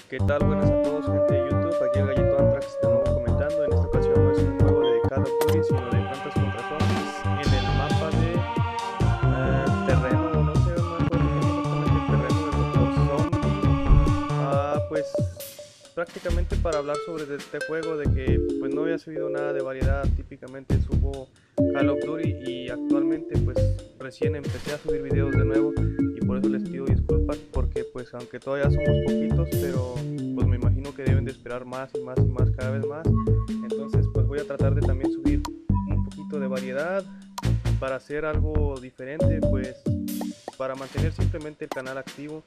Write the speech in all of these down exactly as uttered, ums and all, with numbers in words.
¿Qué tal? Buenas a todos, gente de YouTube. Aquí el Gallito Antrax de nuevo comentando. En esta ocasión no es un juego de Call of Duty, sino de Plantas contra Zombies en el mapa de uh, terreno, o no sé, no me acuerdo exactamente el terreno del doctor Zombie. Ah, pues prácticamente para hablar sobre este juego, de que pues no había subido nada de variedad. Típicamente subo Call of Duty y actualmente pues recién empecé a subir videos de nuevo, y por eso les pido disculpas, porque pues aunque todavía somos poquitos, pero pues me imagino que deben de esperar más y más y más, cada vez más. Entonces pues voy a tratar de también subir un poquito de variedad para hacer algo diferente, pues para mantener simplemente el canal activo,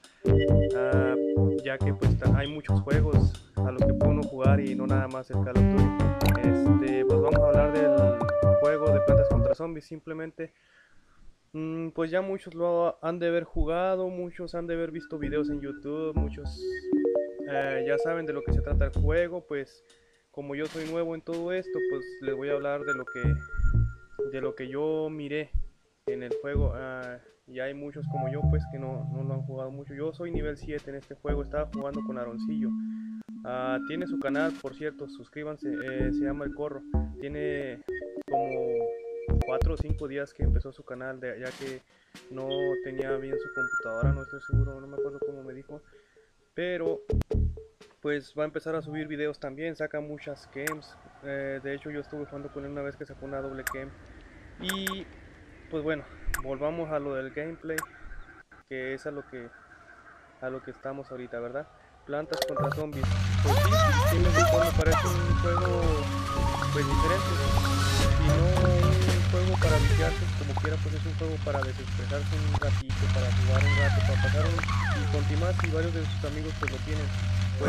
uh, ya que pues hay muchos juegos a los que puede uno jugar y no nada más el Call of Duty. Este, pues vamos a hablar del juego de Plantas contra Zombies. Simplemente mm, pues ya muchos lo han de haber jugado, muchos han de haber visto videos en YouTube, muchos eh, ya saben de lo que se trata el juego. Pues como yo soy nuevo en todo esto, pues les voy a hablar de lo que de lo que yo miré en el juego. Uh, y hay muchos como yo pues que no, no lo han jugado mucho. Yo soy nivel siete en este juego, estaba jugando con Aaroncillo. Uh, tiene su canal, por cierto, suscríbanse, eh, se llama El Corro. Tiene como cuatro o cinco días que empezó su canal, de, ya que no tenía bien su computadora, no estoy seguro, no me acuerdo cómo me dijo. Pero pues va a empezar a subir videos también, saca muchas games. Eh, de hecho yo estuve jugando con él una vez que sacó una doble game. Y pues bueno, volvamos a lo del gameplay, que es a lo que a lo que estamos ahorita, ¿verdad? Plantas contra Zombies. Pues sí, sí me gustó, me parece un juego pues diferente, y no un juego para viciarse como quiera, pues es un juego para desestresarse un ratito, para jugar un rato, para pasar un, y continuar si varios de sus amigos pues lo tienen. Pues,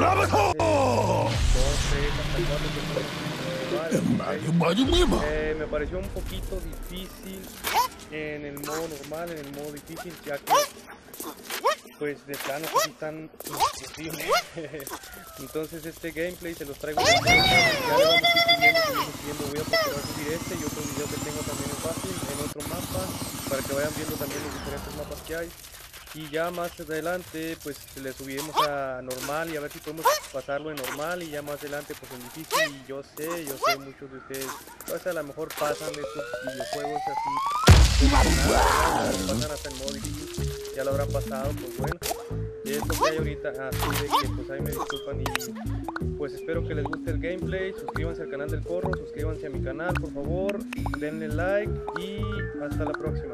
dos, tres, hasta cuatro personas. Eh, me pareció un poquito difícil en el modo normal, en el modo difícil, ya que pues de plano que sí están imposibles. Entonces este gameplay se los traigo, ya le vamos a ir subiendo, subiendo, subiendo. Voy a procurar subir este y otro video que tengo también en fácil, en otro mapa, para que vayan viendo también los diferentes mapas que hay. Y ya más adelante pues le subiremos a normal, y a ver si podemos pasarlo en normal, y ya más adelante pues en difícil. Y yo sé, yo sé muchos de ustedes pues a lo mejor pasan estos videojuegos así, pasan hasta en modo difícil, ya lo habrán pasado. Pues bueno, es lo que hay ahorita, así de que pues ahí me disculpan, y pues espero que les guste el gameplay. Suscríbanse al canal del Corro, suscríbanse a mi canal por favor, denle like y hasta la próxima.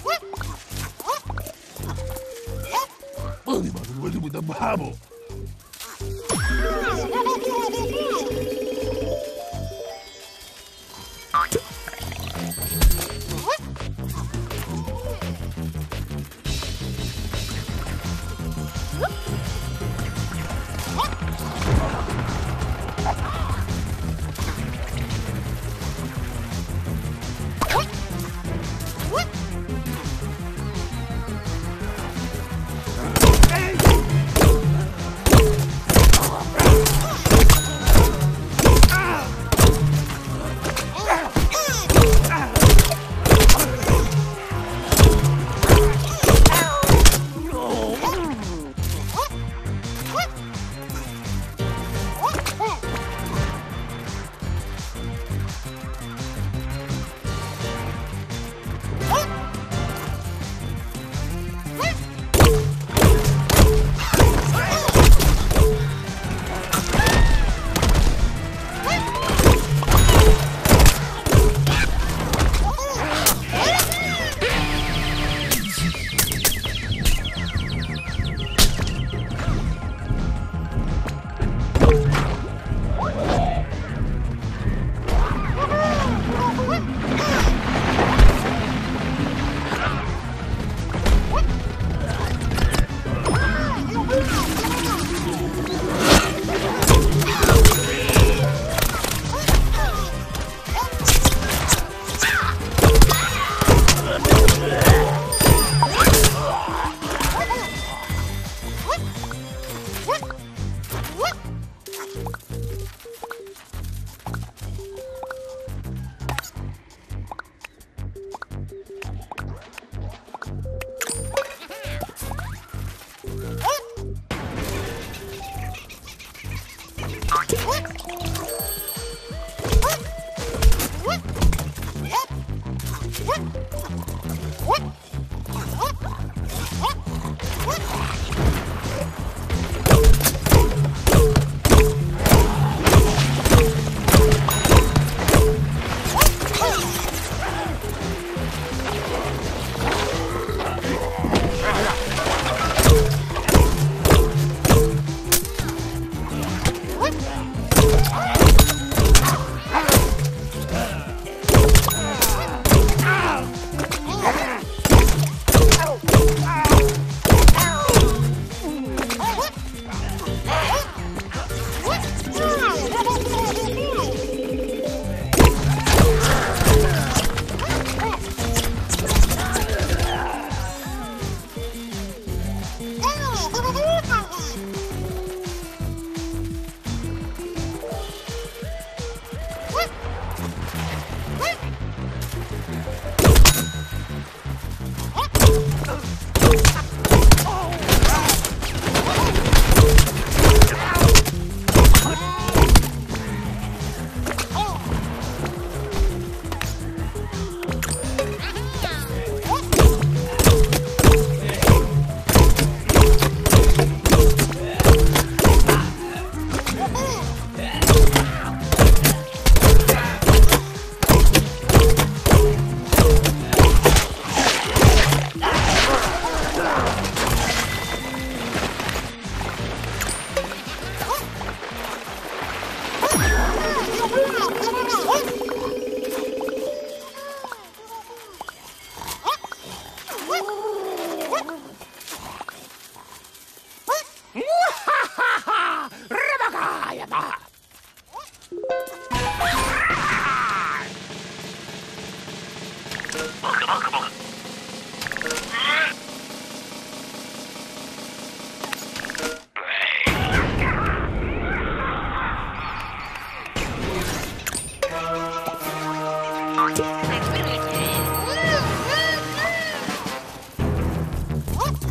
What?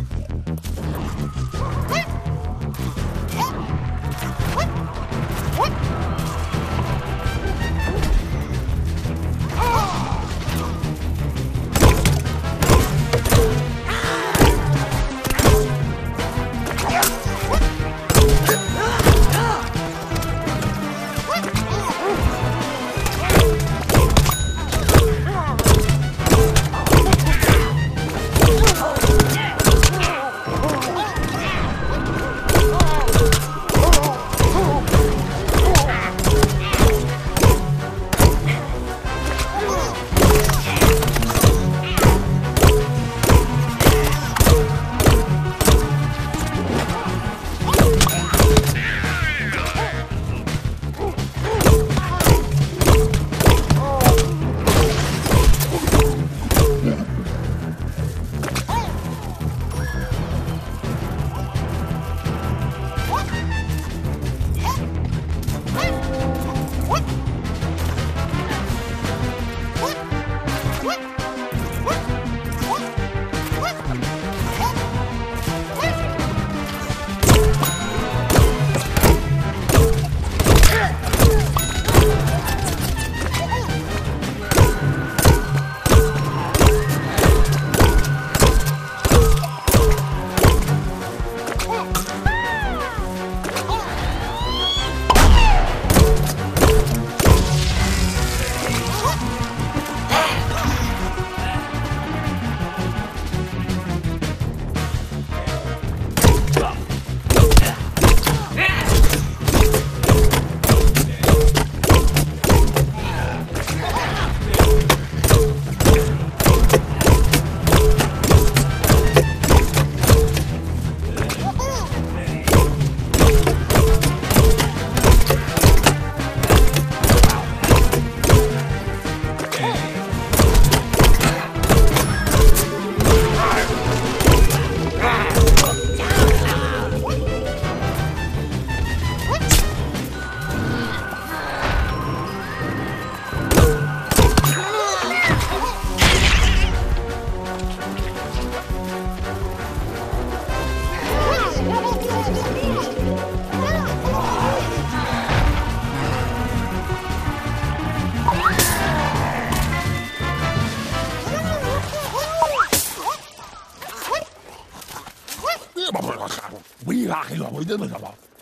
Uy, bájelo, voy de nuevo.